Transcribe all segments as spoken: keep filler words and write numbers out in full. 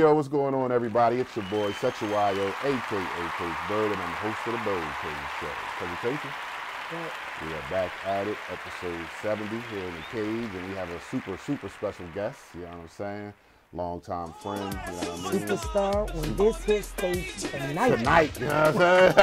yo, what's going on, everybody? It's your boy, Sexuayo, a k a. Coach Bird, and I'm the host of the BYRDCAGE Show. Cousin Tracey, we are back at it, episode seventy here in the cage, and we have a super, super special guest, you know what I'm saying? Long-time friend, you know what I mean? Superstar on this here stage tonight. Tonight, you know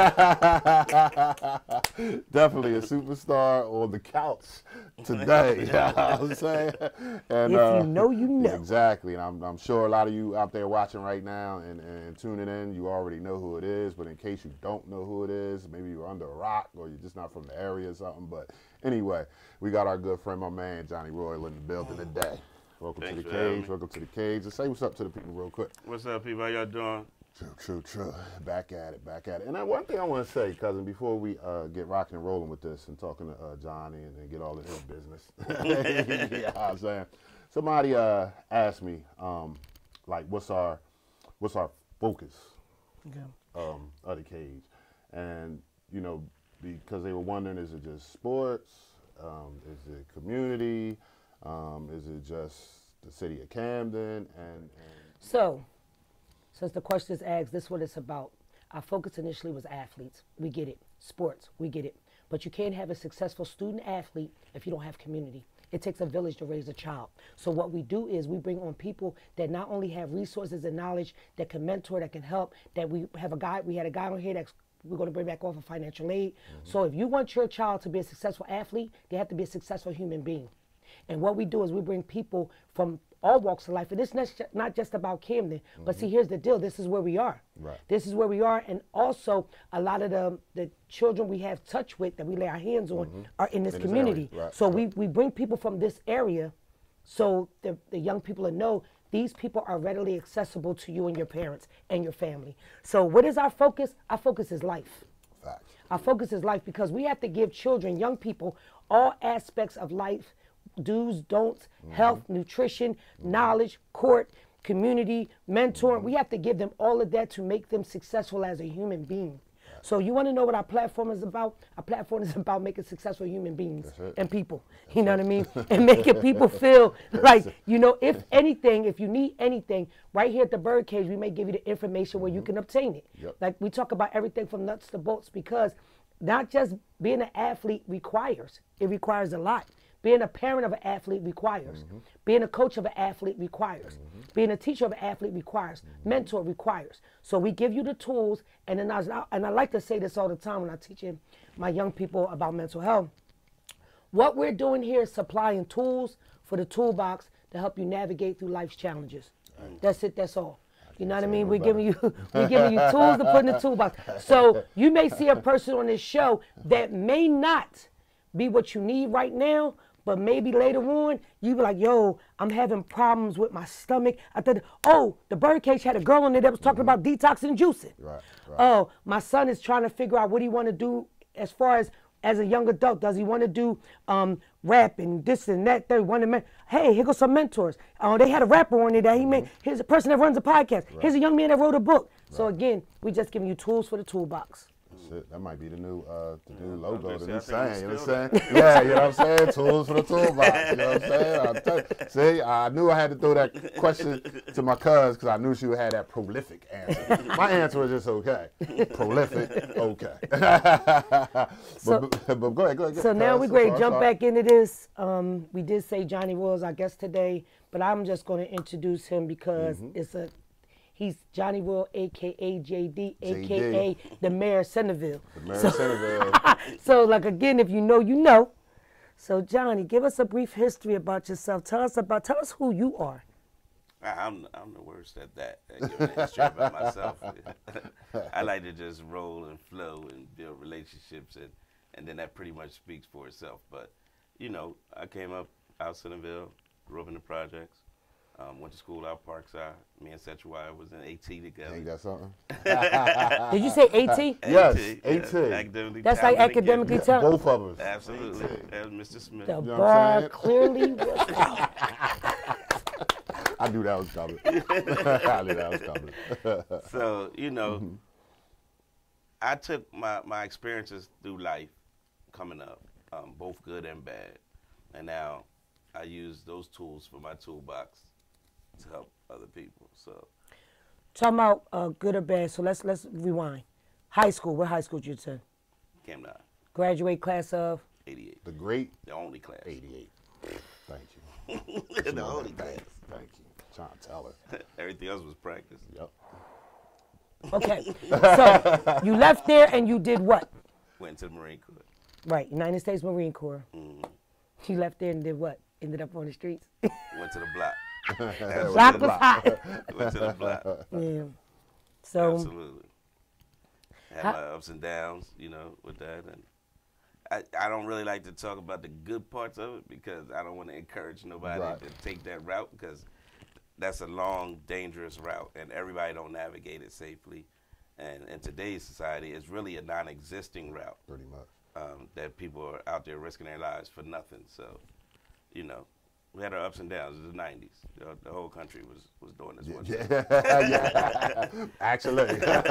what I'm saying? Definitely a superstar on the couch today, you know what I'm saying? And, if uh, you know, you know. Exactly, and I'm, I'm sure a lot of you out there watching right now and, and tuning in, you already know who it is, but in case you don't know who it is, maybe you're under a rock or you're just not from the area or something, but anyway, we got our good friend, my man, Johnny Royal in the building today. Welcome Thanks to the cage. Welcome to the cage. Just say what's up to the people real quick. What's up, people? How y'all doing? True, true, true. Back at it, back at it. And then one thing I want to say, cousin, before we uh, get rocking and rolling with this and talking to uh, Johnny and, and get all of his business, yeah, I'm saying. Somebody uh, asked me, um, like, what's our, what's our focus Okay. um, of the cage, and you know, because they were wondering, is it just sports? Um, is it community? Um, is it just the city of Camden? And, and So, since the question is asked, this is what it's about. Our focus initially was athletes. We get it. Sports, we get it. But you can't have a successful student athlete if you don't have community. It takes a village to raise a child. So what we do is we bring on people that not only have resources and knowledge that can mentor, that can help, that we have a guy, we had a guy on here that's we're going to bring back off of financial aid. Mm-hmm. So if you want your child to be a successful athlete, they have to be a successful human being. And what we do is we bring people from all walks of life. And it's not just about Camden. Mm-hmm. But see, here's the deal. This is where we are. Right. This is where we are. And also, a lot of the, the children we have touch with that we lay our hands on mm-hmm. are in this in community. This right. So right. we, we bring people from this area so the, the young people will know these people are readily accessible to you and your parents and your family. So what is our focus? Our focus is life. Facts. Our focus is life because we have to give children, young people, all aspects of life, do's, don'ts, mm-hmm. health, nutrition, mm-hmm. knowledge, court, community, mentoring. Mm-hmm. We have to give them all of that to make them successful as a human being. Right. So you want to know what our platform is about? Our platform is about making successful human beings and people. That's you know it. What I mean? And making people feel like, you know, if anything, if you need anything, right here at the BYRDCAGE, we may give you the information mm-hmm. where you can obtain it. Yep. Like we talk about everything from nuts to bolts because not just being an athlete requires, it requires a lot. Being a parent of an athlete requires. Mm-hmm. Being a coach of an athlete requires. Mm-hmm. Being a teacher of an athlete requires. Mm-hmm. Mentor requires. So we give you the tools, and then I, and I like to say this all the time when I teach my young people about mental health. What we're doing here is supplying tools for the toolbox to help you navigate through life's challenges. Right. That's it, that's all. You know what I mean? We're giving you we're giving you tools to put in the toolbox. So you may see a person on this show that may not be what you need right now, but maybe later on, you be like, yo, I'm having problems with my stomach. I thought, oh, the BYRDCAGE had a girl on there that was talking mm-hmm. about detoxing and juicing. Right, right. Oh, my son is trying to figure out what he want to do as far as as a young adult. Does he want to do um, rap and this and that? They want to, hey, here goes some mentors. Oh, they had a rapper on there that he mm-hmm. made. Here's a person that runs a podcast. Right. Here's a young man that wrote a book. Right. So again, we just giving you tools for the toolbox. It. That might be the new, uh, the new logo, the new saying. You know what I'm saying? Yeah, you know what I'm saying? Tools for the toolbox. You know what I'm saying? I'll tell you. See, I knew I had to throw that question to my cuz because I knew she would have that prolific answer. My answer was just okay. Prolific, okay. so, but, but, but go ahead, go ahead. So now we're going to jump back into this. Um, we did say Johnny Royal's our guest today, but I'm just going to introduce him because mm-hmm. it's a He's Johnny Royal, a k a. J D, a k a the Mayor of Centerville. The Mayor so, of Centerville. So, like, again, if you know, you know. So, Johnny, give us a brief history about yourself. Tell us about, tell us who you are. I'm, I'm the worst at that, at giving a history about myself. I like to just roll and flow and build relationships, and, and then that pretty much speaks for itself. But, you know, I came up out Centerville, grew up in the projects. Um, went to school out Parkside. Me and Sexuayo was in AT together. Ain't got something? Did you say AT? Yes, AT. AT. Academically That's like academically talented. Both of us. Absolutely. That was Mister Smith. The you know bar clearly was out. I knew that was coming. I knew that was coming. So, you know, mm-hmm. I took my, my experiences through life coming up, um, both good and bad. And now I use those tools for my toolbox to help other people. So Talking about uh, good or bad, so let's let's rewind. High school, what high school did you attend? Came down. Graduate class of? eighty-eight. The great? The only class. eighty-eight. Thank you. The only class. Thank you. Trying to tell her. Everything else was practice. Yep. Okay, so you left there and you did what? Went to the Marine Corps. Right, United States Marine Corps. Mm-hmm. You left there and did what? Ended up on the streets? Went to the block. Block was hot. Went to the block. Yeah. So, absolutely. Had How- my ups and downs, you know, with that. And I, I don't really like to talk about the good parts of it because I don't want to encourage nobody Right. to take that route because that's a long, dangerous route, and everybody don't navigate it safely. And in today's society, it's really a non-existing route. Pretty much. Um, that people are out there risking their lives for nothing. So, you know, we had our ups and downs. It was the nineties. The, the whole country was, was doing this one thing. Yeah. Actually.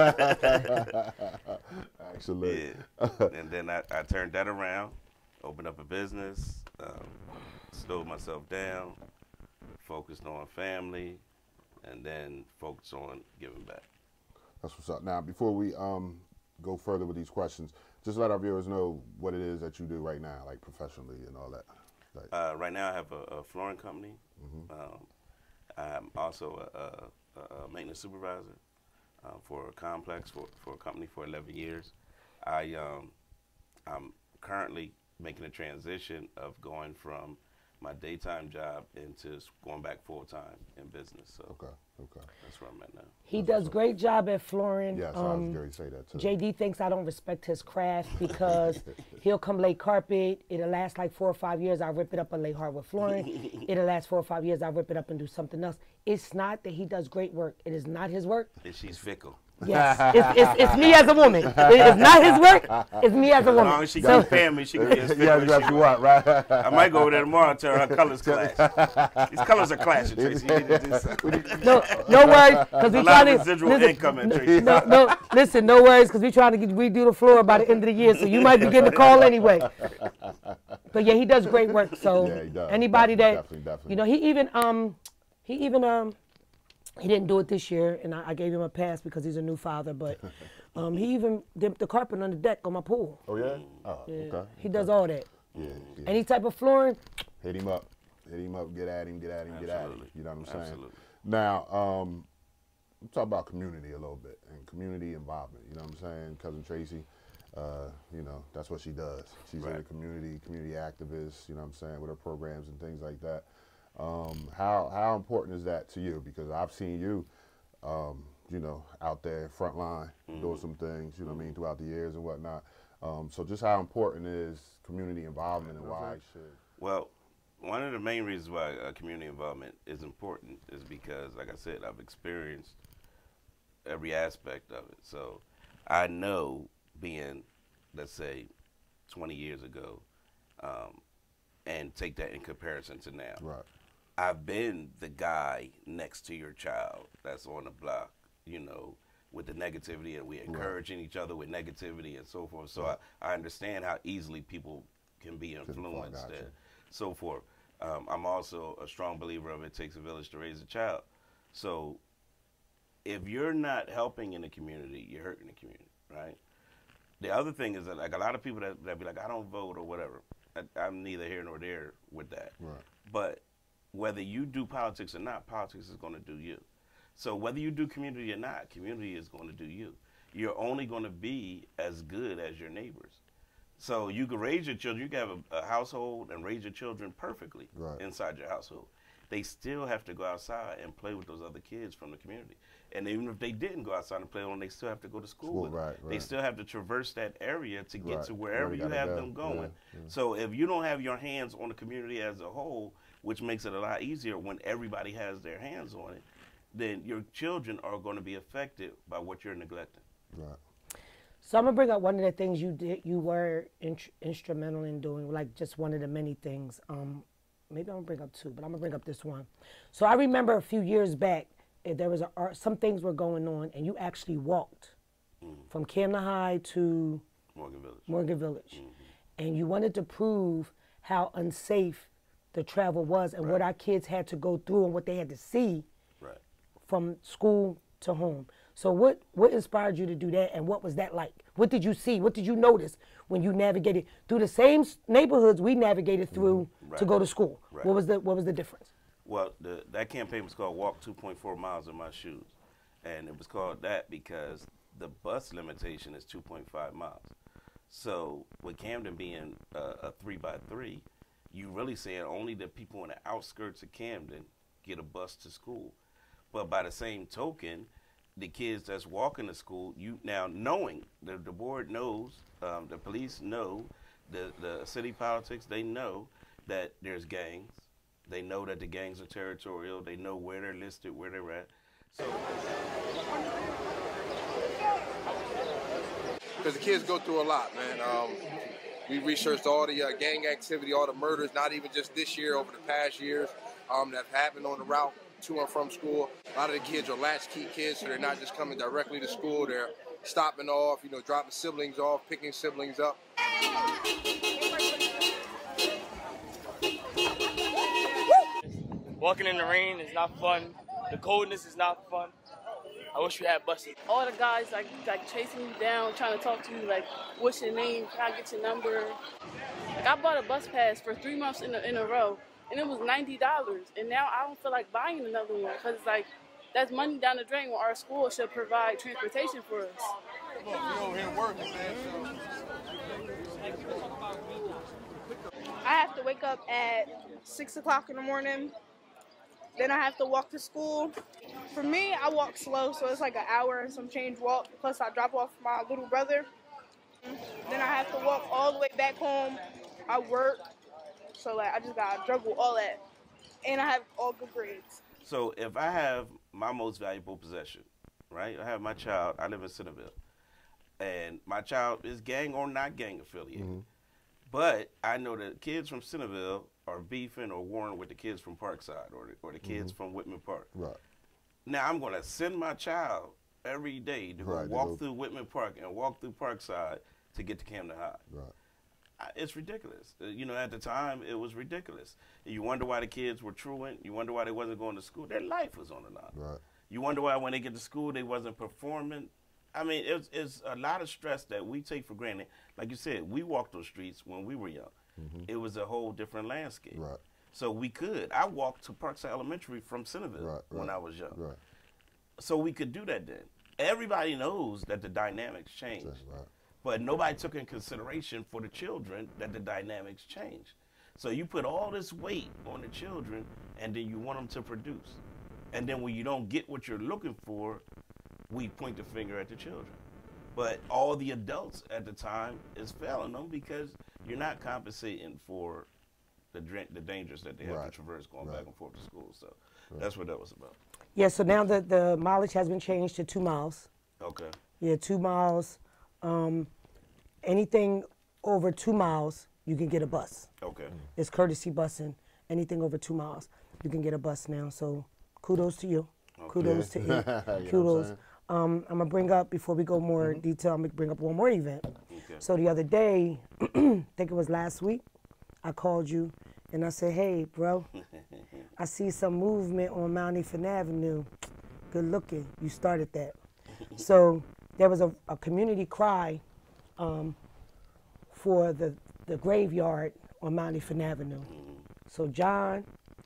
Actually. Yeah. And then I, I turned that around, opened up a business, um, slowed myself down, focused on family, and then focused on giving back. That's what's up. Now, before we um, go further with these questions, just let our viewers know what it is that you do right now, like professionally and all that. Like, Uh, right now I have a, a flooring company. Mhm. Um, I'm also a, a, a maintenance supervisor uh, for a complex for, for a company for eleven years. I, um, I'm currently making a transition of going from my daytime job into s- going back full time in business. So okay, okay. that's where I'm at now. he does great job at flooring. Yes, I was Um, going to say that too. J D thinks I don't respect his craft because he'll come lay carpet. It'll last like four or five years. I'll rip it up and lay hardwood flooring. It'll last four or five years. I'll rip it up and do something else. It's not that he does great work. It is not his work. And she's fickle. Yes, it's, it's, it's me as a woman. It's not his work. It's me as a As long woman. as she So- can pay me, she can be as fickle Yeah, as that's she what, wants. right? I might go over there tomorrow and tell her her colors clash. These colors are clashing, Tracy. You need to do something. No, no worries, because we A lot trying of to residual listen, income in Tracy. No, no, listen, no worries, because we trying to get, redo the floor by the end of the year, so you might be getting a call anyway. But yeah, he does great work. So Yeah, he does. anybody Definitely, that, definitely, definitely. you know, he even um, he even um, he didn't do it this year, and I, I gave him a pass because he's a new father. But um, he even dipped the carpet on the deck on my pool. Oh, yeah? Oh, Yeah, okay. he does all that. Yeah, yeah. Any type of flooring. Hit him up. Hit him up, get at him, get at him, get at him. Absolutely. You know what I'm saying? Absolutely. Now, um, let's talk about community a little bit and community involvement. You know what I'm saying? Cousin Tracy, uh, you know, that's what she does. She's in the Right. community, community activist, you know what I'm saying, with her programs and things like that. Um, how, how important is that to you? Because I've seen you, um, you know, out there front line Mm-hmm. doing some things, you know what I mean, throughout the years and whatnot. Um, so just how important is community involvement and why it should? Well, one of the main reasons why uh, community involvement is important is because, like I said, I've experienced every aspect of it. So I know being, let's say, twenty years ago, um, and take that in comparison to now. Right. I've been the guy next to your child that's on the block, you know, with the negativity, and we encouraging each other with negativity and so forth. So I, I understand how easily people can be influenced gotcha. and so forth. Um, I'm also a strong believer of it takes a village to raise a child. So if you're not helping in the community, you're hurting the community, right? The other thing is that, like, a lot of people that, that be like, I don't vote or whatever. I, I'm neither here nor there with that. Right. But whether you do politics or not, politics is going to do you. So whether you do community or not, community is going to do you. You're only going to be as good as your neighbors. So you can raise your children, you can have a, a household and raise your children perfectly Right. inside your household. They still have to go outside and play with those other kids from the community. And even if they didn't go outside and play with them, they still have to go to school, School, with them. right, They right. still have to traverse that area to get Right. to Where wherever they you gotta have go. them going. Yeah, yeah. So if you don't have your hands on the community as a whole, which makes it a lot easier when everybody has their hands on it, then your children are going to be affected by what you're neglecting. Right. So I'm gonna bring up one of the things you did. You were in, instrumental in doing, like just one of the many things. Um, maybe I'm gonna bring up two, but I'm gonna bring up this one. So I remember a few years back, eh, there was a, art- some things were going on, and you actually walked from Camden High to Morgan Village. Morgan Village, and you wanted to prove how unsafe the travel was and what Right. our kids had to go through and what they had to see Right. from school to home. So what, what inspired you to do that, and what was that like? What did you see? What did you notice when you navigated through the same neighborhoods we navigated through mm-hmm. right. to go to school? Right. What was the what was the difference? Well, the, that campaign was called Walk two point four miles in My Shoes. And it was called that because the bus limitation is two point five miles. So with Camden being uh, a three by three, you really saying only the people in the outskirts of Camden get a bus to school. But by the same token, the kids that's walking to school, you now knowing, the, the board knows, um, the police know, the, the city politics, they know that there's gangs. They know that the gangs are territorial. They know where they're listed, where they're at. So, because the kids go through a lot, man. Um, we researched all the uh, gang activity, all the murders, not even just this year, over the past years, um, that have happened on the route to and from school. A lot of the kids are latchkey kids, so they're not just coming directly to school. They're stopping off, you know, dropping siblings off, picking siblings up. Walking in the rain is not fun. The coldness is not fun. I wish we had buses. All the guys like like chasing you down, trying to talk to you, like, what's your name? Can I get your number? Like, I bought a bus pass for three months in a, in a row, and it was ninety dollars. And now I don't feel like buying another one because it's like, that's money down the drain when our school should provide transportation for us. Come on, we over here working, man. I have to wake up at six o'clock in the morning. Then I have to walk to school. For me, I walk slow, so it's like an hour and some change walk. Plus, I drop off my little brother. Then I have to walk all the way back home. I work, so like I just gotta juggle all that. And I have all good grades. So if I have my most valuable possession, right? I have my child. I live in Centerville, and my child is gang or not gang affiliated. Mm-hmm. But I know that kids from Centerville are beefing or warring with the kids from Parkside or the, or the kids mm-hmm. from Whitman Park. Right. Now I'm going to send my child every day to right, go walk through Whitman Park and walk through Parkside to get to Camden High. Right. I, it's ridiculous. Uh, you know, at the time, it was ridiculous. You wonder why the kids were truant. You wonder why they wasn't going to school. Their life was on the line. Right. You wonder why when they get to school, they wasn't performing. I mean, it's, it's a lot of stress that we take for granted. Like you said, we walked those streets when we were young. Mm-hmm. It was a whole different landscape. Right. So we could. I walked to Parkside Elementary from Centerville right, right, when I was young. Right. So we could do that then. Everybody knows that the dynamics changed. Right. But nobody took in consideration for the children that the dynamics changed. So you put all this weight on the children, and then you want them to produce. And then when you don't get what you're looking for, we point the finger at the children. But all the adults at the time is failing them because you're not compensating for the the dangers that they have right. to traverse going right. back and forth to school. So right. that's what that was about. Yeah, so now the, the mileage has been changed to two miles. Okay. Yeah, two miles. Um, anything over two miles, you can get a bus. Okay. It's courtesy busing. Anything over two miles, you can get a bus now. So kudos to you. Okay. Kudos to you. Kudos. Um, I'm going to bring up, before we go more mm-hmm. detail, I'm going to bring up one more event. Okay. So the other day, I think it was last week, I called you and I said, hey, bro, I see some movement on Mount Ethan Avenue. Good looking. You started that. So there was a, a community cry um, for the, the graveyard on Mount Ethan Avenue. So John,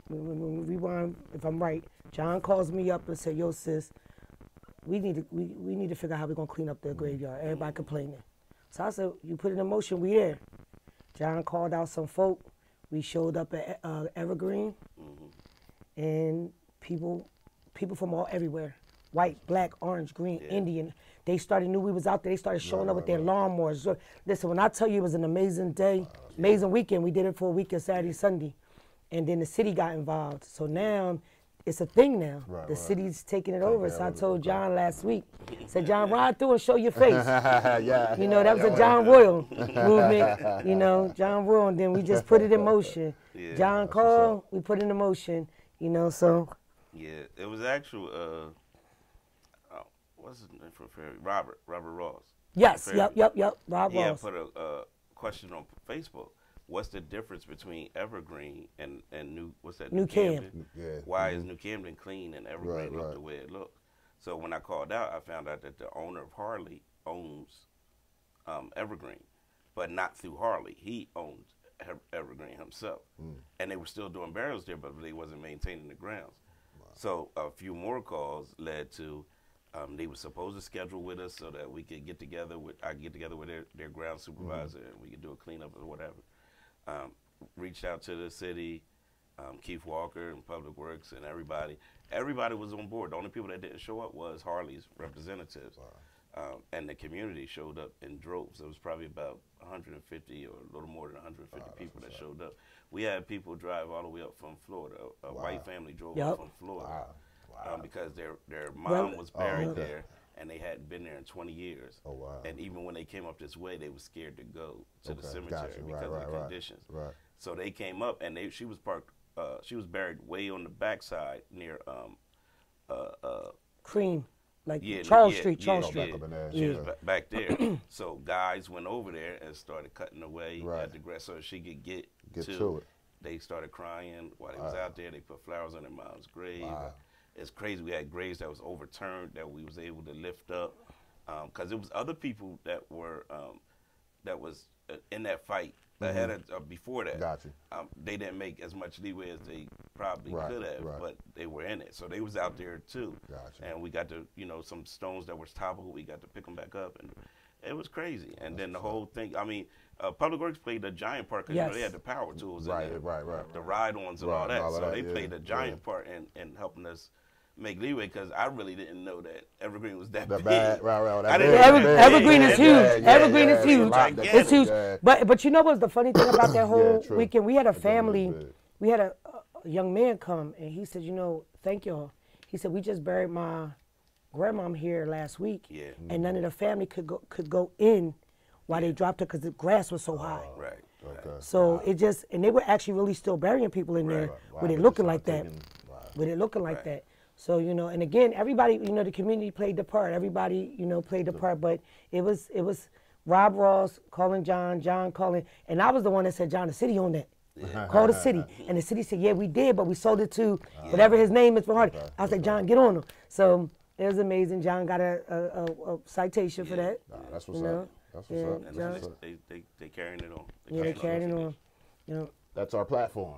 rewind if I'm right, John calls me up and said, yo, sis, we need to we, we need to figure out how we're gonna clean up the graveyard. Everybody complaining. So I said, you put it in motion, we there. John called out some folk. We showed up at uh, Evergreen, mm-hmm. and people people from all everywhere, white, black, orange, green, yeah. Indian. They started knew we was out there. They started showing right, up with their right. lawnmowers. Listen, when I tell you it was an amazing day, wow. amazing weekend. We did it for a weekend, Saturday, Sunday, and then the city got involved. So now it's a thing now. Right, the right. city's taking it Take over. So I told John right. last week, said, John, ride through and show your face. yeah, you know, that was yeah, a John Royal movement. You know, John Royal, and then we just put it in motion. Yeah, John called, we put it in motion. You know, so. Yeah, it was actual. Uh, oh, what's his name from Ferry? Robert, Robert Ross. Yes, yep, yep, yep. Rob yeah, Ross. Yeah, put a uh, question on Facebook. What's the difference between Evergreen and, and New, what's that? New, New Camden? Camden? Yeah. Why mm-hmm. is New Camden clean and Evergreen right, look right. the way it looks? So when I called out, I found out that the owner of Harley owns um, Evergreen, but not through Harley. He owns Evergreen himself. Mm. And they were still doing burials there, but they wasn't maintaining the grounds. Wow. So a few more calls led to um, they were supposed to schedule with us so that we could get together with, I could get together with their, their ground supervisor mm-hmm. and we could do a cleanup or whatever. Um, reached out to the city, um, Keith Walker and Public Works and everybody. Everybody was on board. The only people that didn't show up was Harley's representatives. Wow. Um, and the community showed up in droves. It was probably about one hundred fifty or a little more than one hundred fifty wow, people that up. showed up. We had people drive all the way up from Florida. A, a wow. white family drove yep. up from Florida wow. Wow. Um, because their their mom well, was buried oh, okay. there, and they hadn't been there in twenty years. Oh wow! And even when they came up this way, they were scared to go to okay. the cemetery gotcha. because right, of the right, conditions. Right. So they came up, and they she was parked. Uh, she was buried way on the backside near um, uh, uh, Cream. Like yeah, Charles yeah, Street, yeah, Charles yeah, Street. Yeah. She was ba back there. So guys went over there and started cutting away right. at the grass so she could get, get to, to it. They started crying while they wow. was out there. They put flowers on their mom's grave. Wow. It's crazy. We had graves that was overturned that we was able to lift up because um, it was other people that were um, that was uh, in that fight mm-hmm. ahead of uh, before that. Gotcha. Um, they didn't make as much leeway as they probably right, could have, right. but they were in it. So they was out there too. Gotcha. And we got to, you know, some stones that were toppled, we got to pick them back up, and it was crazy. And That's then the whole thing. I mean, uh, Public Works played a giant part because yes. you know, they had the power tools, right, in there, right, right, the ride-ons and right, all that. all so that, they yeah, played a giant yeah. part in, in helping us make leeway because I really didn't know that Evergreen was that the big. Bad, right, right, that I big, didn't Ever, big, Evergreen yeah, is huge. yeah, yeah, Evergreen yeah, is huge. yeah, It's huge. yeah. But but you know what's the funny thing about that whole yeah, weekend? We had a family. We had a, a young man come and he said, you know, thank y'all. He said we just buried my grandmom here last week, yeah. and none of the family could go could go in while yeah. they dropped her because the grass was so high. Oh, right. Okay. So wow. it just and they were actually really still burying people in right. there Wow. with it looking like that. Taking, wow. With it looking like right. that. So, you know, and again, everybody, you know, the community played the part. Everybody, you know, played the part. But it was it was Rob Ross calling John, John calling. And I was the one that said, John, the city owned that. Yeah. Call the city. And the city said, yeah, we did, but we sold it to yeah. whatever his name is for Hardy. Okay. I was like, okay. John, get on him. So it was amazing. John got a, a, a, a citation yeah. for that. Nah, that's what's you know? up. That's what's yeah, up. And That's they, they, they, they carrying it on. They yeah, they carrying it on. You know. That's our platform.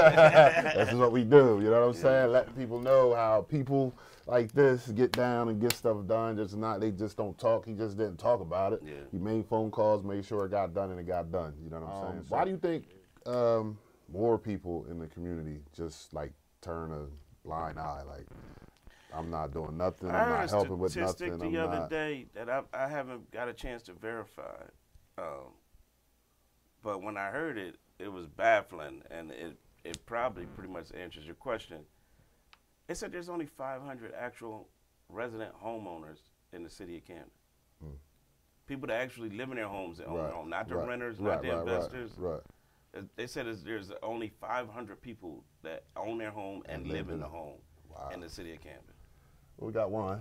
This is what we do. You know what I'm saying? Let people know how people like this get down and get stuff done. Just not they just don't talk. He just didn't talk about it. Yeah. He made phone calls, made sure it got done, and it got done. You know what I'm Um, saying? so- Why do you think um, more people in the community just like turn a blind eye? Like, I'm not doing nothing. I I'm heard not a helping with statistic nothing. the I'm other not. day that I, I haven't got a chance to verify. Um, but when I heard it, it was baffling, and it, it probably pretty much answers your question. It said there's only five hundred actual resident homeowners in the city of Camden. Hmm. People that actually live in their homes and own Right, their home, not the right, renters, right, not the right, investors. Right. right. They said there's, there's only five hundred people that own their home and, And live live in the in- home Wow. in the city of Camden. We got one.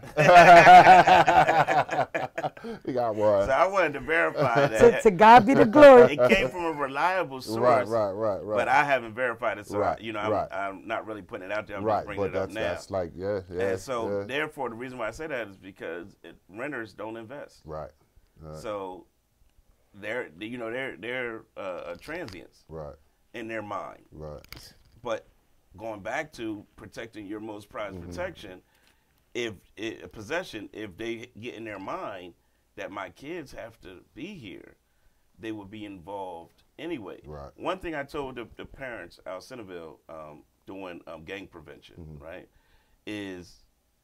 We got one. So I wanted to verify to, that. to God be the glory. It came from a reliable source. Right, right, right, right. But I haven't verified it, so Right, I, you know, I'm, right. I'm not really putting it out there. I'm right, just bringing but it up that's now. that's like yeah, yeah. and so, yeah. therefore, the reason why I say that is because it, renters don't invest. Right. right. So, they're you know they're they're uh, transients right. in their mind. Right. But going back to protecting your most prized Mm-hmm. protection, if it, possession, if they get in their mind that my kids have to be here, they would be involved anyway. Right. One thing I told the, the parents out of Centerville um, doing um, gang prevention, Mm-hmm. right, is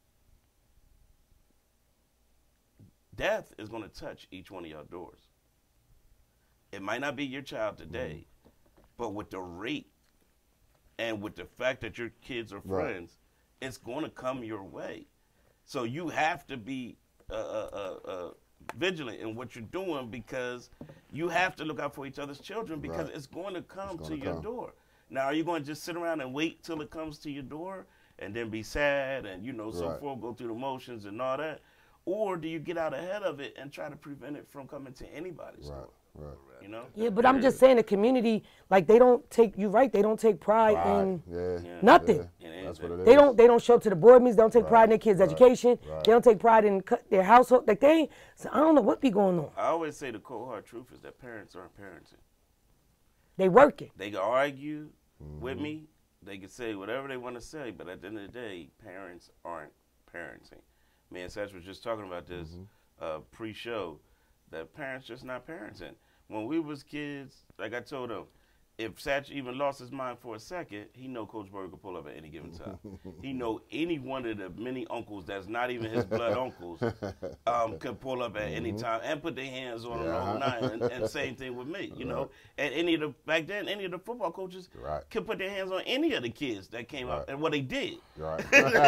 death is going to touch each one of your doors. It might not be your child today, mm-hmm. but with the rate and with the fact that your kids are Right. friends, it's going to come your way. So you have to be uh, uh, uh, vigilant in what you're doing because you have to look out for each other's children because Right. it's going to come It's to gonna your come. door. Now, are you going to just sit around and wait till it comes to your door and then be sad and, you know, so Right. forth, go through the motions and all that? or do you get out ahead of it and try to prevent it from coming to anybody's Right, door? right. You know? Yeah, but I'm just saying the community, like they don't take you right. They don't take pride Right. in Yeah. Yeah. nothing. Yeah. That's what it is. They don't. They don't show up to the board meetings. They don't take Right, pride in their kids' right, education. right. They don't take pride in cu- their household. Like they, ain't, so I don't know what be going on. I always say the cold hard truth is that parents aren't parenting. They working. They can argue Mm-hmm. with me. They can say whatever they want to say, but at the end of the day, parents aren't parenting. Me and Satch was just talking about this Mm-hmm. uh, pre-show, that parents just not parenting. When we was kids, like I told him, if Satch even lost his mind for a second, he know Coach Bird could pull up at any given time. He know any one of the many uncles that's not even his blood uncles um, could pull up at any time and put their hands on him the whole nine. And, and same thing with me, you know. And any of the back then, any of the football coaches Right. could put their hands on any of the kids that came up, Right. and what they did. Right.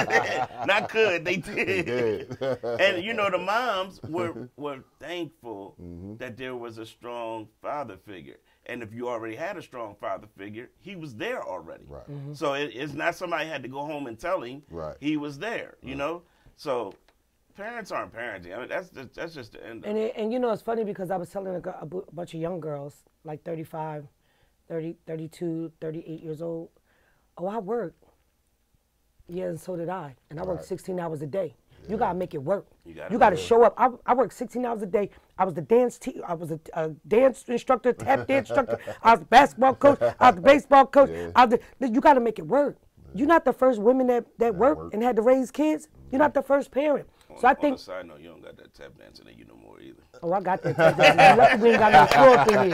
Not could, they did. did. And you know, the moms were were thankful Mm-hmm. that there was a strong father figure. And if you already had a strong father figure, he was there already. Right. So it, it's not somebody had to go home and tell him. Right. He was there, you know? So parents aren't parenting. I mean, that's just, that's just the end of And it. it, and you know it's funny because I was telling a, gu- a bu- bunch of young girls, like thirty-five, thirty, thirty-two, thirty-eight years old. Oh, I work. Yeah, and so did I. And I worked Right. sixteen hours a day. You gotta make it work. You gotta You gotta do it. show up. I, I worked sixteen hours a day. I was the dance te- I was a, a dance instructor, tap dance instructor. I was the basketball coach. I was the baseball coach. Yeah. I was the, you gotta make it work. You're not the first women that, that work work. and had to raise kids. You're not the first parent. So I On think a side note, you don't got that tap dancing in you no more either. Oh, I got that tap dance. Man. Lucky we ain't got no floor up in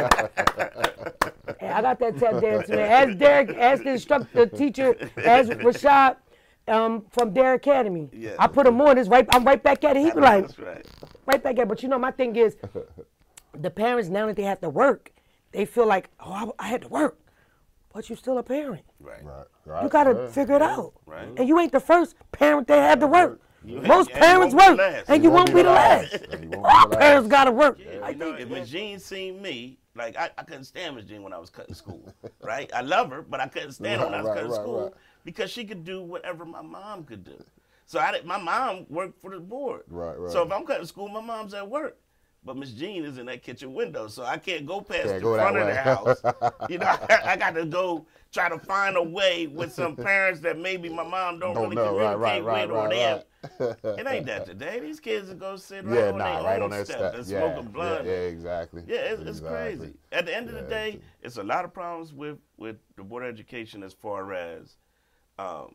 here. Hey, I got that tap dance, man. Ask Derek, ask the instructor, the teacher, ask Rashad um, from Dare Academy. Yeah. I put him on. It's right. I'm right back at it. He be like, That's right. right back at it. But you know, my thing is, the parents now that they have to work, they feel like, oh, I, I had to work, but you still a parent. Right. Right. Right. You gotta Yeah. figure it out. Right. And you ain't the first parent that had to work. You- Most and you parents won't be work, the last. and you won't be the last. And you won't be All the last. parents gotta work. Yeah, I you know, think- if Miss Jean seen me, like I, I couldn't stand Miss Jean when I was cutting school, right? I love her, but I couldn't stand her when I was Right, cutting right, school right. because she could do whatever my mom could do. So I did, my mom worked for the board. Right, right. So if I'm cutting school, my mom's at work. But Miss Jean is in that kitchen window, so I can't go past Can't the go that front of the way. house. You know, I, I got to go try to find a way with some parents that maybe my mom don't, Don't really know. Right, communicate right, right, with, or right, they have. right. It ain't that today. These kids will go sit right Yeah, on nah, their right own on that step step. and Yeah, smoke a blunt. yeah, yeah, exactly. Yeah, it's, it's Exactly. crazy. At the end of the Yeah, day, it's- it's a lot of problems with, with the board of education as far as um,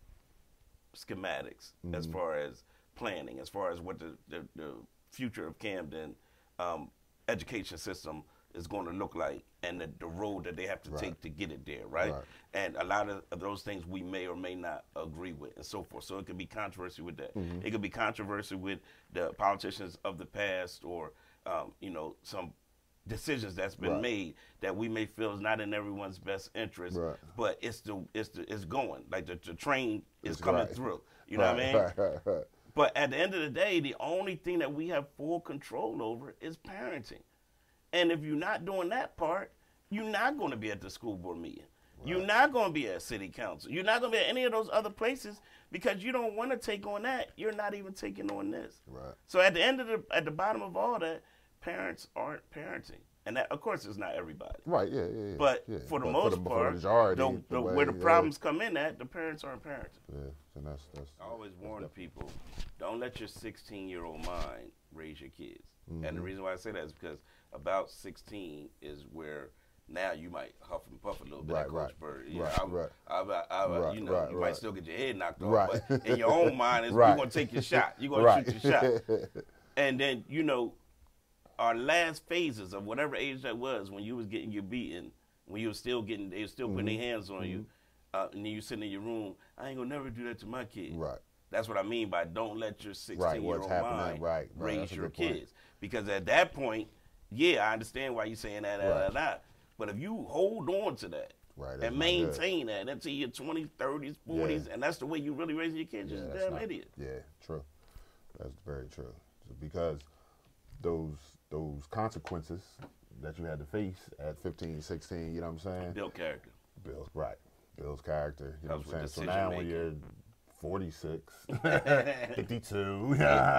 schematics, as Mm-hmm. far as planning, as far as what the, the, the future of Camden um, education system is going to look like, and the, the road that they have to Right. take to get it there, right? Right. And a lot of, of those things we may or may not agree with, and so forth. So it could be controversy with that. Mm-hmm. It could be controversy with the politicians of the past, or um, you know, some decisions that's been Right. made that we may feel is not in everyone's best interest, Right. but it's the it's the it's going like the, the train is It's coming right. through. You know right, what I mean? Right, right, right. But at the end of the day, the only thing that we have full control over is parenting. And if you're not doing that part, you're not going to be at the school board meeting. Right. You're not going to be at city council. You're not going to be at any of those other places because you don't want to take on that. You're not even taking on this. Right. So at the end of the, at the bottom of all that, parents aren't parenting. And that, of course, it's not everybody. Right, yeah, yeah, yeah. But yeah. for the But most for the, part, for the majority, the, the the, way, where the yeah. problems come in at, the parents aren't parenting. Yeah, and that's, that's, I always warn people, don't let your sixteen-year-old mind raise your kids. Mm-hmm. And the reason why I say that is because about sixteen is where now you might huff and puff a little bit Right, at Coach right, Bird. You right, know, I, right. I, I, I, Right, you know, right, you right. might still get your head knocked off, Right. but in your own mind, is Right. you're going to take your shot. You're going Right. to shoot your shot. And then, you know, our last phases of whatever age that was when you was getting your beating, when you was still getting, they were still putting Mm-hmm. their hands on you, uh, and then you sitting in your room, I ain't going to never do that to my kid. Right. That's what I mean by don't let your Right, sixteen-year-old what's happening, mind right, right, raise that's a your good point. kids. Because at that point, yeah, I understand why you're saying that, that, Right. that, that. But if you hold on to that Right, that's and not good. maintain that until your twenties, thirties, forties, Yeah. and that's the way you really raise your kids, you're Yeah, just a that's damn not- idiot. Yeah, true. That's very true. So because those those consequences that you had to face at fifteen, sixteen, you know what I'm saying? Build character. Builds right. Builds character. You know Helps what I'm saying? with So now when decision-making. you're forty-six, fifty-two.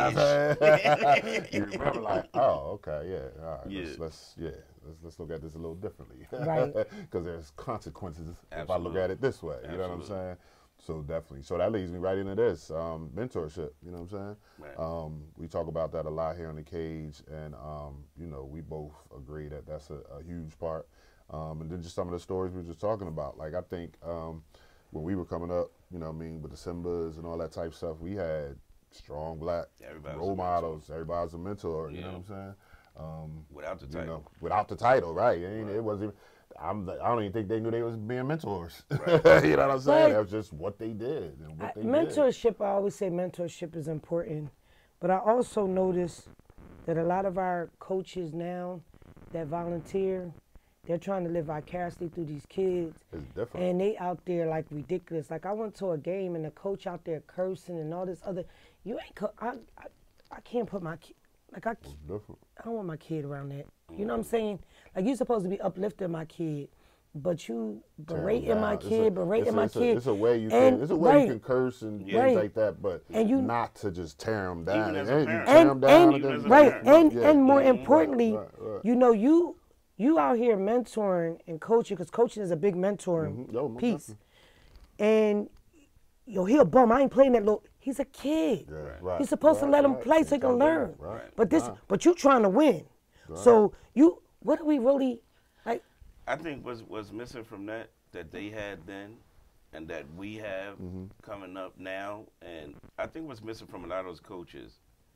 Yeah, you remember like, oh, okay, yeah, all right, yeah. Let's, let's yeah, let's let's look at this a little differently, right? Because there's consequences Absolutely. if I look at it this way. You Absolutely. know what I'm saying? So definitely. So that leads me right into this um, mentorship. You know what I'm saying? Right. Um, we talk about that a lot here on the Cage, and um, you know, we both agree that that's a, a huge part. Um, and then just some of the stories we were just talking about. Like I think um, when we were coming up, you know what I mean, with the Simbas and all that type of stuff, we had strong black Everybody role models. Everybody was a mentor, you yeah. know what I'm saying? Um, without the title. You know, without the title, right. It, ain't, right. it wasn't even, I'm, I don't even think they knew they was being mentors. Right. You know what I'm saying? But that was just what they did. And what they mentorship, did. I always say mentorship is important. But I also notice that a lot of our coaches now that volunteer, they're trying to live vicariously through these kids. It's different. And they out there like ridiculous. Like I went to a game and the coach out there cursing and all this other. You ain't, co I, I, I can't put my kid, like I, I don't want my kid around that. You know what I'm saying? Like you're supposed to be uplifting my kid, but you berating my kid, berating my kid. It's a way you can, it's a way you can curse and things right. like that, but and you, not to just tear them down. And, and, tear and, them down and, and right, and, yeah. and more yeah. importantly, right, right, right. you know, you you out here mentoring and coaching, because coaching is a big mentoring mm-hmm. Yo, piece. definitely. And yo, he a bum. I ain't playing that little. He's a kid. Yeah, right, You're supposed right, to let him right. play so he can learn. Right, but this, right. but you trying to win. Right. So you, what do we really like? I think what's what's missing from that that they had then, and that we have mm-hmm. coming up now, and I think what's missing from a lot of those coaches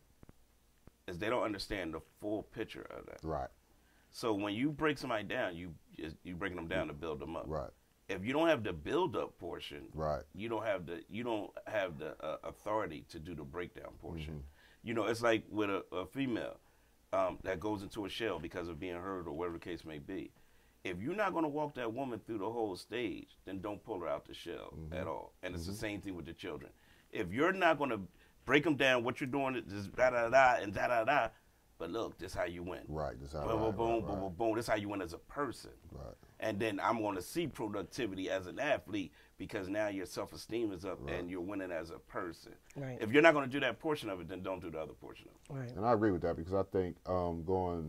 is they don't understand the full picture of that. Right. So when you break somebody down, you you breaking them down to build them up. Right. If you don't have the build-up portion, right, you don't have the you don't have the uh, authority to do the breakdown portion. Mm-hmm. You know, it's like with a, a female um, that goes into a shell because of being hurt or whatever the case may be. If you're not going to walk that woman through the whole stage, then don't pull her out the shell mm-hmm. at all. And it's mm-hmm. the same thing with the children. If you're not going to break them down, what you're doing is da da da and da da da. But look, this is how you win. Right. This how. Boom, right, boom, right, boom, right. boom, boom, boom. This is how you win as a person. Right. And then I'm going to see productivity as an athlete because now your self-esteem is up right. and you're winning as a person. Right. If you're not going to do that portion of it, then don't do the other portion of it. Right. And I agree with that because I think um, going,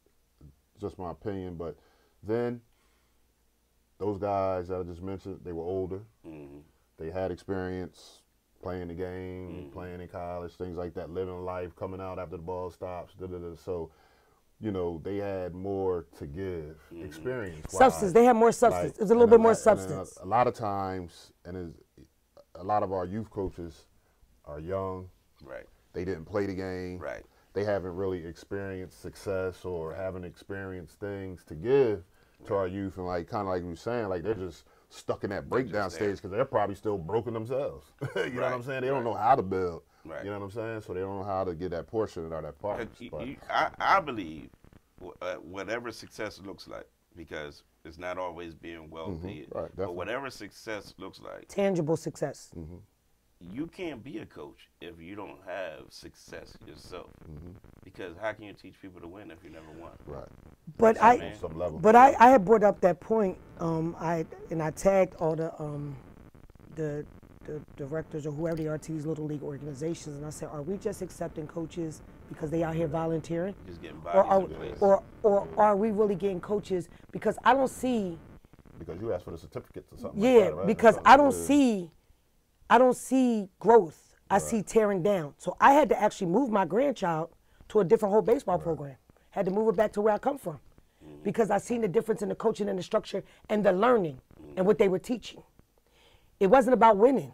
just my opinion, but then those guys that I just mentioned, they were older. Mm-hmm. They had experience playing the game, mm-hmm. playing in college, things like that, living life, coming out after the ball stops, da da da. So, you know, they had more to give, mm-hmm. experience. Substance. They had more substance. Like, it was a little bit a more lot, substance. A, a lot of times, and is, a lot of our youth coaches are young. Right. They didn't play the game. Right. They haven't really experienced success or right. haven't experienced things to give right. to our youth. And like, kind of like you were saying, like they're just stuck in that breakdown stage because they're probably still broken themselves. you right. know what I'm saying? They right. don't know how to build. Right. You know what I'm saying? So they don't know how to get that portion or that part. You, you, I, I believe uh, whatever success looks like, because it's not always being well mm-hmm. paid, right, but whatever success looks like. Tangible success. Mm-hmm. You can't be a coach if you don't have success yourself. Mm-hmm. Because how can you teach people to win if you never won? Right. But I, some level. but I, I had brought up that point. Um, I and I tagged all the um, the the directors or whoever they are to these little league organizations, and I said, are we just accepting coaches because they out here volunteering, just getting or are, in place. or or are we really getting coaches? Because I don't see. Because you asked for the certificates or something. Yeah, like that, right? because I don't see. I don't see growth. I right. see tearing down. So I had to actually move my grandchild to a different whole baseball right. program. Had to move her back to where I come from mm-hmm. because I seen the difference in the coaching and the structure and the learning mm-hmm. and what they were teaching. It wasn't about winning.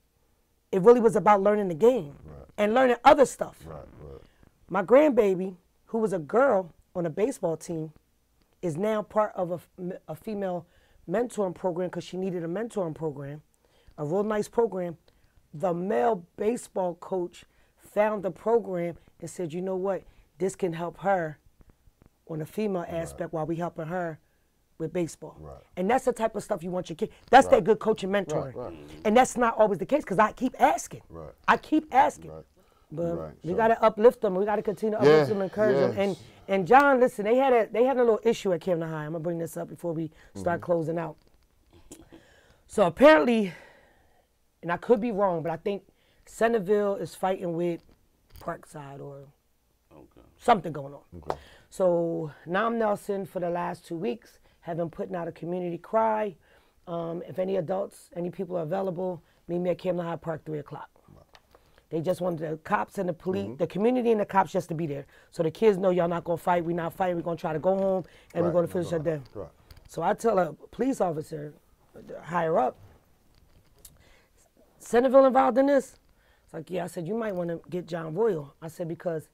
It really was about learning the game right. and learning other stuff. Right, right. My grandbaby, who was a girl on a baseball team, is now part of a, a female mentoring program because she needed a mentoring program. A real nice program. The male baseball coach found the program and said, you know what, this can help her on the female aspect right. while we helping her with baseball. Right. And that's the type of stuff you want your kid. That's right. that good coaching mentoring. Right, right. And that's not always the case because I keep asking. Right. I keep asking. Right. But right. we so. got to uplift them. We got to continue to yeah. uplift them, encourage yes. them. And and John, listen, they had a they had a little issue at Camden High. I'm gonna bring this up before we start mm-hmm. closing out. So apparently, and I could be wrong, but I think Centerville is fighting with Parkside or okay. something going on. Okay. So Nam Nelson, for the last two weeks, have been putting out a community cry. Um, if any adults, any people are available, meet me at Camden High Park, three o'clock. They just wanted the cops and the police, mm-hmm. the community and the cops just to be there. So the kids know y'all not going to fight, we're not fighting, we're going to try to go home, and right. we're going to finish our day. Right. So I tell a police officer, higher up, Centerville involved in this? It's like, yeah, I said, you might want to get John Royal. I said, because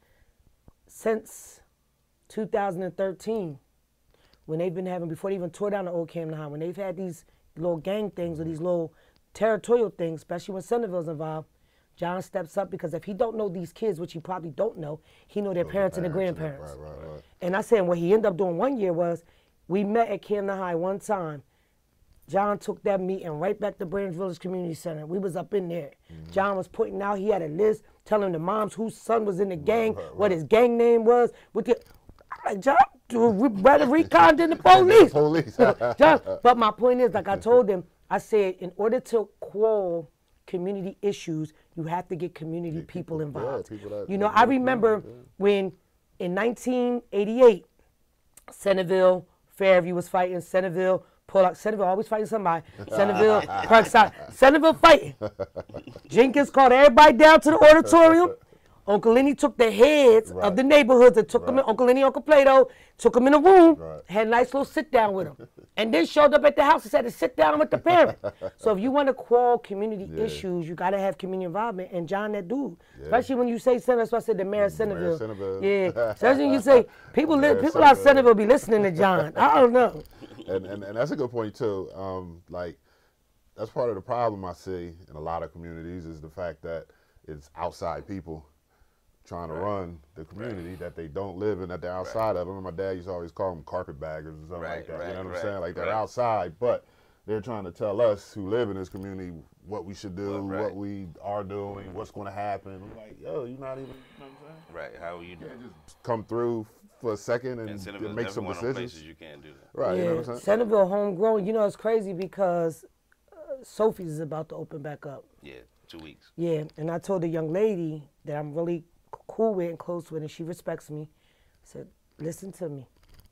since two thousand thirteen, when they've been having, before they even tore down the old Camden High, when they've had these little gang things or these little territorial things, especially when Centerville's involved, John steps up, because if he don't know these kids, which he probably don't know, he know their parents, parents and their grandparents. Right, right, right. And I said, what he ended up doing one year was, we met at Camden High one time. John took that meeting right back to Branch Village Community Center. We was up in there. Mm-hmm. John was putting out, he had a list telling the moms whose son was in the gang, right, right, what his gang name was. With the, I'm like, John, better recon than the police. police. John, but my point is, like I told him, I said, in order to quell community issues, you have to get community yeah, people, people involved. Yeah, people that, you know, I remember yeah. when in nineteen eighty-eight, Centerville, Fairview was fighting, Centerville, Pollock, Centerville always fighting somebody, Centerville, Parkside, Centerville fighting. Jenkins called everybody down to the auditorium. Uncle Lenny took the heads right. of the neighborhoods and took right. them in, Uncle Lenny, Uncle Plato, took them in a room, right. had a nice little sit down with them. And then showed up at the house and said to sit down with the parents. So if you want to quell community yeah. issues, you got to have community involvement. And John, that dude, yeah. especially when you say Centerville, that's why I said the mayor of Centerville. Centerville. Yeah, especially when you say people live, people out of Centerville be listening to John. I don't know. And, and, and that's a good point too. Um, like, that's part of the problem I see in a lot of communities is the fact that it's outside people trying to right. run the community right. that they don't live in, that they're outside right. of. I remember my dad used to always call them carpetbaggers or something right, like that. Right, you know what right, I'm saying? Like they're right. outside, but they're trying to tell us who live in this community what we should do, right. what we are doing, what's going to happen. I'm like, yo, you're not even, you know what I'm saying? Right, how are you doing? You just come through for a second and, and, and make some decisions. You can't do that. Right, yeah, you know what I'm saying? Centerville homegrown, you know, it's crazy because uh, Sophie's is about to open back up. Yeah, two weeks. Yeah, and I told the young lady that I'm really cool with and close with, and she respects me. I said, listen to me.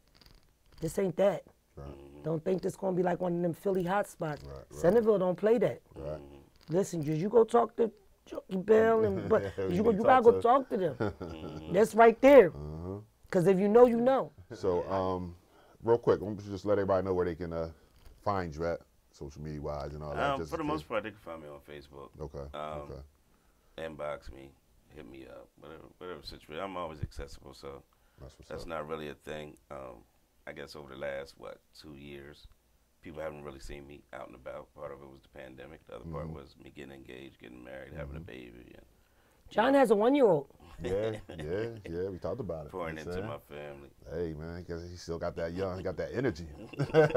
This ain't that. Right. Mm-hmm. Don't think this gonna be like one of them Philly hot spots. Right, right. Centerville don't play that. Right. Listen, just you go talk to Jokey Bell, and but you, go, you gotta go talk to them. Mm-hmm. That's right there. Because uh-huh. if you know, you know. So, um, real quick, let me just let everybody know where they can uh, find you at, social media wise and all that. Um, just for the most part, they can find me on Facebook. Okay. Um, okay. Inbox me. Hit me up, whatever, whatever situation. I'm always accessible, so that's, that's not really a thing. Um, I guess over the last, what, two years, people haven't really seen me out and about. Part of it was the pandemic. The other mm-hmm. part was me getting engaged, getting married, mm-hmm. having a baby. And, John has a one-year-old. Yeah, yeah, yeah. We talked about it. Pouring into my family. Hey, man, because he still got that young, he got that energy. got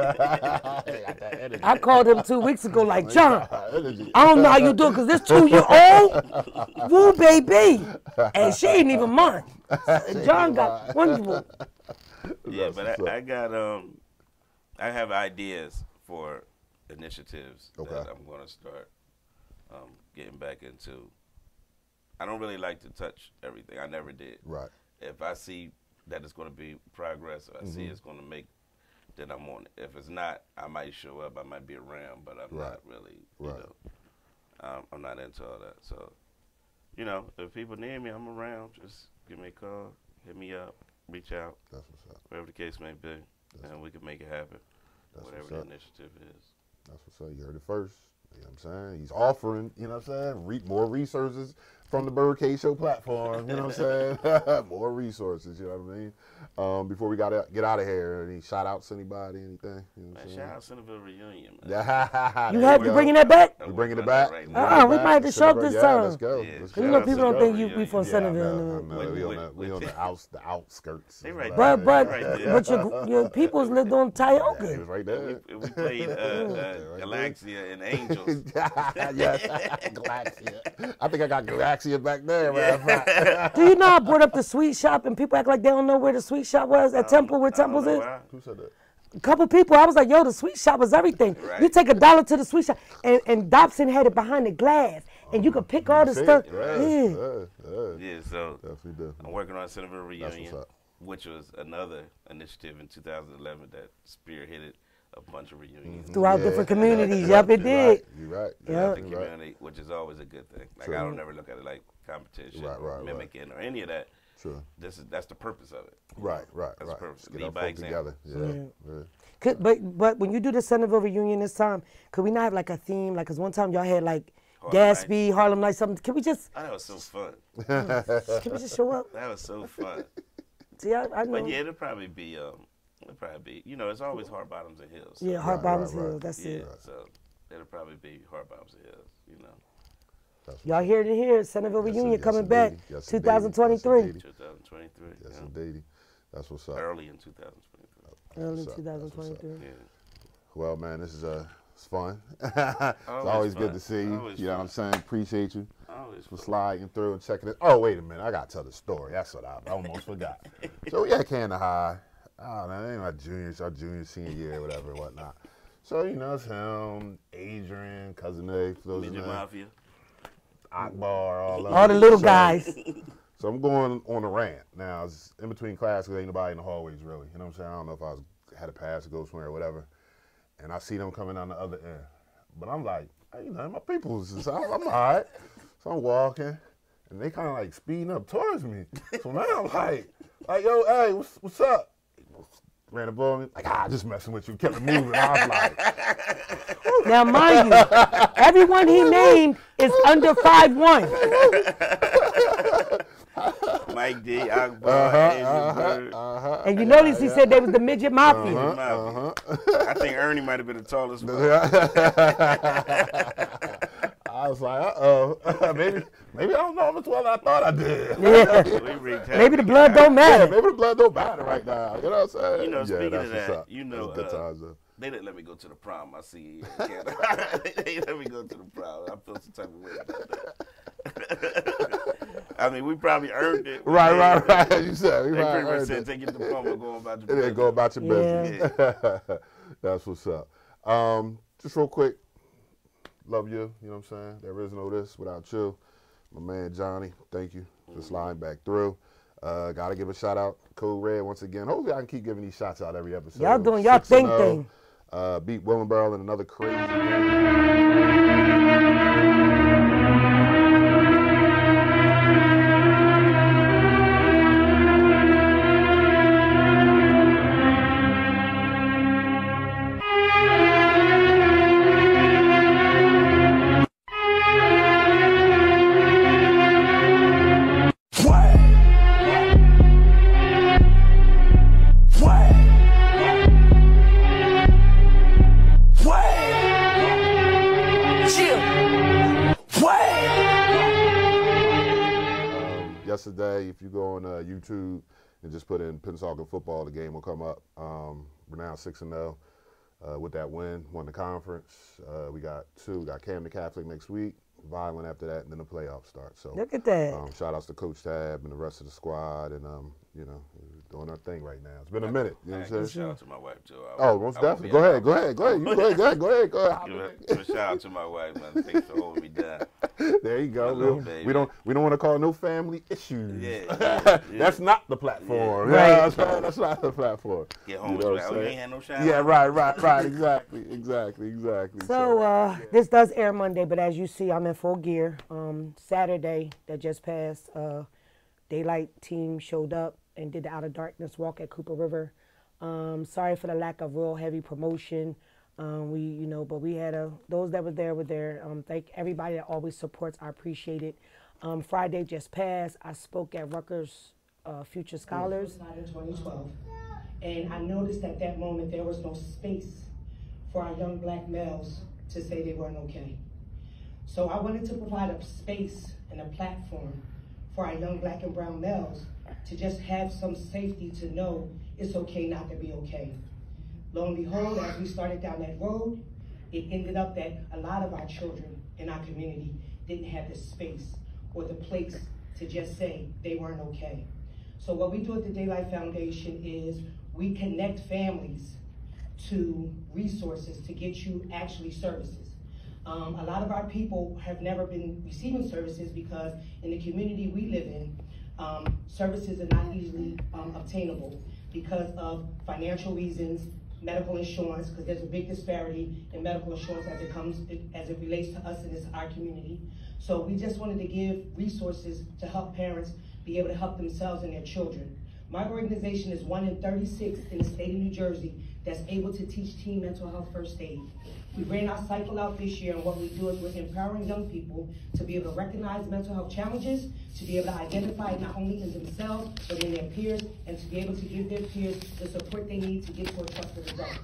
that energy. I called him two weeks ago like, John, I don't know how you do it because this two-year-old, woo, baby. And she ain't even mine. John got one-year-old. Yeah, but I, I got, um, I have ideas for initiatives okay. that I'm going to start um, getting back into. I don't really like to touch everything. I never did. Right. If I see that it's going to be progress, or I mm-hmm. see it's going to make, then I'm on it. If it's not, I might show up. I might be around, but I'm right. not really, you right. know, um, I'm not into all that. So, you know, if people need me, I'm around. Just give me a call, hit me up, reach out. That's what's up. Whatever the case may be, That's and we can make it happen. That's whatever the initiative is. That's what's up. You heard it first. You know what I'm saying? He's offering, you know what I'm saying, Re- more resources from the BYRDCAGE Show platform, you know what I'm saying? More resources, you know what I mean? Um, before we gotta get out of here, any shout outs to anybody, anything? You know what man, shout out Centerville Reunion, man. you have, you bringing that back? We bringing it back? Right uh-uh, we might have to show up this yeah, time. Let's go. Yeah, Let's you know, people don't think you we from Centerville. Yeah, I know, I know. We on the, we on the, outs, the outskirts. They right but there. but, right but your, your peoples lived on Tioga. Yeah, right there. We, we played uh, uh, Galaxia and Angels. Yes, Galaxia. I think I got Galaxia back there, man. Do you know I brought up the sweet shop and people act like they don't know where the sweet shop was at Temple, where Temple's is? Who said that? a couple people, I was like, yo, the sweet shop was everything. Right. You take a dollar to the sweet shop, and, and Dobson had it behind the glass, and you could pick all the stuff. Yeah, Yeah. yeah, yeah. Yeah, so Definitely do. I'm working on a Centerville reunion, up. which was another initiative in two thousand eleven that spearheaded a bunch of reunions. Throughout Yeah. different communities. Yeah, Yep, it you're did. right. You're right. Yep. Throughout the You're right. community, which is always a good thing. Like True. I don't ever look at it like competition, Right, or right, right. mimicking, or any of that. Sure. This is that's the purpose of it. Right, right, That's right. perfect. Just get Lead our by folk example. together. Yeah, yeah. Could, but but when you do the Centerville reunion this time, could we not have like a theme? Like, cause one time y'all had like Harlem Gatsby, Harlem Nights, something. Can we just Oh, that was so fun. can we just show up? That was so fun. See, I, I know. But yeah, it'll probably be um, it'll probably be you know, it's always hard bottoms and hills. So, yeah, Hard Right, Bottoms right, right. Hill. That's yeah. it. So it'll probably be hard bottoms and hills. You know, That's what- Y'all hear to hear Centerville Yes, reunion yes, coming indeedy. back, Yes, two indeedy. thousand Yes, twenty-three. indeedy. twenty twenty-three. Yes, yeah. indeedy. That's what's up. Early in two thousand twenty-three. Early That's what's up. two thousand That's what's up. twenty-three. Yeah. Well, man, this is uh, it's fun. it's Always always good fun. to see you. Always You know what I'm saying? Appreciate you Always for fun. sliding through and checking it. Oh, wait a minute. I got to tell the story. That's what I, I almost forgot. So we at Canada High. Oh, that ain't my junior, our junior, senior year, whatever and whatnot. So, you know, it's him, Adrian, Cousin A, for those Midget of them, Mafia. Akbar, all of All the them. little So- guys. So I'm going on a rant. Now, it's in between class because ain't nobody in the hallways really. You know what I'm saying? I don't know if I was, had a pass to go somewhere or whatever. And I see them coming down the other end. But I'm like, hey, you know, my people's, so I'm, I'm all right. So I'm walking, and they kind of like speeding up towards me. So now I'm like, like, yo, hey, what's, what's up? Ran above me, like, ah, just messing with you. Kept it moving. I was like, Now, mind you, everyone he named is under five one. Mike D, Akbar, uh-huh, Asian uh-huh, Bird. uh-huh. And you notice he said they was the midget mafia. Midget Uh-huh. Mafia. I think Ernie might have been the tallest one. I was like, uh-oh. maybe, maybe I don't know as well as I thought I did. Yeah. We wreaked Maybe the havoc. blood don't Yeah, matter. maybe the blood don't matter right now. You know what I'm saying? You know, yeah, speaking that's of what's that, up. you know, That's good uh, times, though. They didn't let me go to the prom. I see you in Canada. They didn't let me go to the prom. I feel some type of way about that. I mean, we probably earned it. Right, They- right, right. You said we They might pretty much earned said, it. take you to the prom and go about your And business. then go about your Yeah. business. That's what's up. Um, just real quick, love you. You know what I'm saying? There is no this without you. My man Johnny, thank you for sliding back through. Uh, Got to give a shout out to Code Red once again. Hopefully I can keep giving these shots out every episode. Y'all doing y'all six and thing oh. thing. Uh, beat Willenboro in another crazy game. Um, yesterday, if you go on uh, YouTube and just put in Pensacola football, the game will come up. Um, we're now six and zero uh, with that win. Won the conference. Uh, we got two. We got Camden Catholic next week. Violent after that, and then the playoffs start. So Look at that. Um, shout outs to Coach Tab and the rest of the squad, and um, you know, doing our thing right now. It's been a minute. You know what I'm saying? Shout out to my wife, too. I, Oh, most I won't definitely. be Go out. ahead, go ahead, go ahead. You go ahead, go ahead, go ahead, go Give ahead. a, give a shout out to my wife, man. Thanks for holding me down. There you go. My little We, baby. we don't we don't want to call no family issues. Yeah, yeah, yeah. That's not the platform. Yeah. Yeah, Right. that's, not, that's not the platform. Get home You know with what you. I'm Oh, you saying? ain't had no shower? Yeah, right, right, right. Exactly, exactly, exactly. So uh, this does air Monday, but as you see, I'm in full gear. Um, Saturday that just passed, uh, Daylight team showed up and did the Out of Darkness walk at Cooper River. Um, sorry for the lack of real heavy promotion. Um, we, you know, but we had a those that were there were there. Um, thank everybody that always supports. I appreciate it. Um, Friday just passed. I spoke at Rutgers uh, Future Scholars. In twenty twelve, and I noticed at that moment there was no space for our young black males to say they weren't okay. So I wanted to provide a space and a platform for our young black and brown males to just have some safety to know it's okay not to be okay. Lo and behold, as we started down that road, it ended up that a lot of our children in our community didn't have the space or the place to just say they weren't okay. So what we do at the Daylight Foundation is we connect families to resources to get you actually services. Um, a lot of our people have never been receiving services because in the community we live in, um, services are not easily um, obtainable because of financial reasons, medical insurance, because there's a big disparity in medical insurance as it comes, as it relates to us and it's our community. So we just wanted to give resources to help parents be able to help themselves and their children. My organization is one in thirty-six in the state of New Jersey that's able to teach teen mental health first aid. We ran our cycle out this year, and what we do is we're empowering young people to be able to recognize mental health challenges, to be able to identify it not only in themselves, but in their peers, and to be able to give their peers the support they need to get to a trusted result.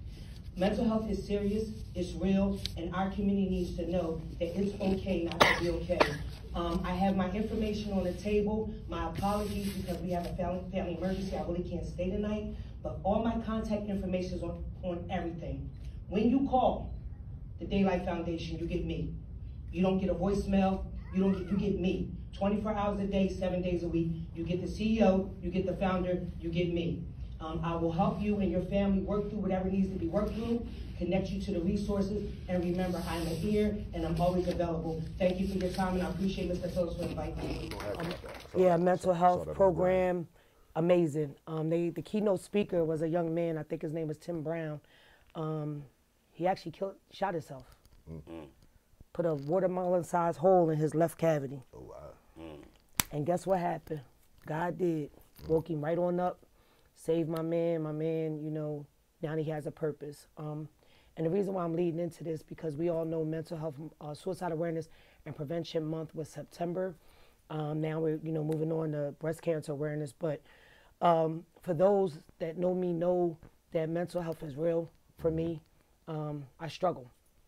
Mental health is serious, it's real, and our community needs to know that it's okay not to be okay. Um, I have my information on the table. My apologies because we have a family, family emergency. I really can't stay tonight, but all my contact information is on, on everything. When you call the Daylight Foundation, you get me. You don't get a voicemail, you don't get, you get me. twenty-four hours a day, seven days a week. You get the C E O, you get the founder, you get me. Um, I will help you and your family work through whatever needs to be worked through, connect you to the resources, and remember, I'm here and I'm always available. Thank you for your time, and I appreciate Mister Phillips for inviting me. Um, yeah, mental health program, amazing. Um, they, the keynote speaker was a young man, I think his name was Tim Brown. Um, he actually killed, shot himself. Mm-hmm. Put a watermelon-sized hole in his left cavity. Oh, wow. Mm. And guess what happened? God did. Mm. Woke him right on up, saved my man. My man, you know, now he has a purpose. Um, and the reason why I'm leading into this, because we all know Mental Health, uh, Suicide Awareness and Prevention Month was September. Um, now we're, you know, moving on to breast cancer awareness. But um, for those that know me, know that mental health is real for me. Um, I struggle.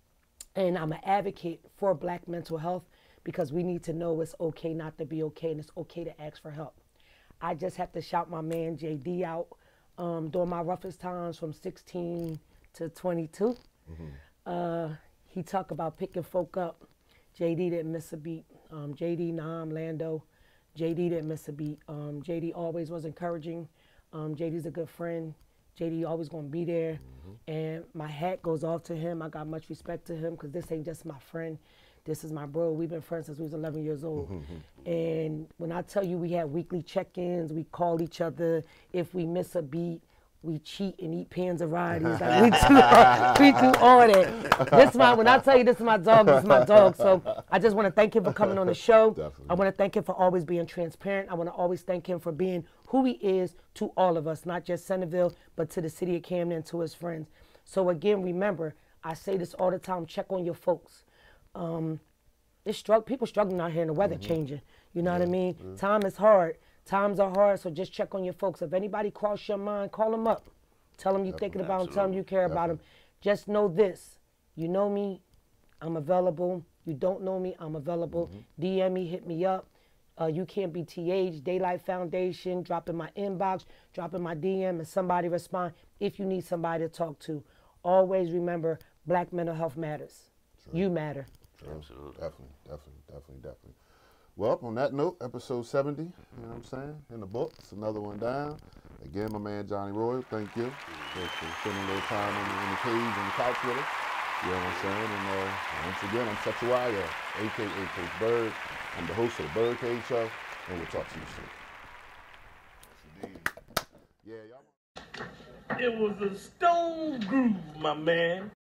And I'm an advocate for Black mental health because we need to know it's okay not to be okay, and it's okay to ask for help. I just have to shout my man J D out um, during my roughest times from sixteen to twenty-two. Mm-hmm. uh, he talked about picking folk up. J D didn't miss a beat. Um, J D, Nam, Lando, J D didn't miss a beat. Um, J D always was encouraging. Um, J D's a good friend. J D always gonna be there. Mm-hmm. And my hat goes off to him. I got much respect to him because this ain't just my friend. This is my bro. We've been friends since we was eleven years old. Mm-hmm. And when I tell you we had weekly check-ins, we call each other. If we miss a beat, we cheat and eat Panzerati. Like we do, all, we do all that. This my, when I tell you this is my dog, this is my dog. So I just want to thank him for coming on the show. Definitely. I want to thank him for always being transparent. I want to always thank him for being who he is to all of us, not just Centerville, but to the city of Camden and to his friends. So again, remember, I say this all the time, check on your folks. Um, it's strugg- people struggling out here and the weather mm-hmm. changing. You know yeah, what I mean? Yeah. Time is hard. Times are hard, so just check on your folks. If anybody cross your mind, call them up. Tell them you're Definitely. thinking about them. Tell them you care Definitely. about them. Just know this. You know me, I'm available. You don't know me, I'm available. Mm-hmm. D M me, hit me up. Uh, you can't be T H, Daylight Foundation, drop in my inbox, drop in my D M, and somebody respond if you need somebody to talk to. Always remember, Black mental health matters. True. You matter. True. Absolutely. Definitely, definitely, definitely, definitely. Well, on that note, episode seventy, you know what I'm saying, in the books, another one down. Again, my man Johnny Royal, thank you for spending a little time in the, in the cage and the couch with us. You know what I'm saying? And uh, once again, I'm Sexuaya, a k a. Coach Bird. I'm the host of the BYRDCAGE Show, and we'll talk to you soon. Yes, indeed. Yeah, y'all. It was a stone groove, my man.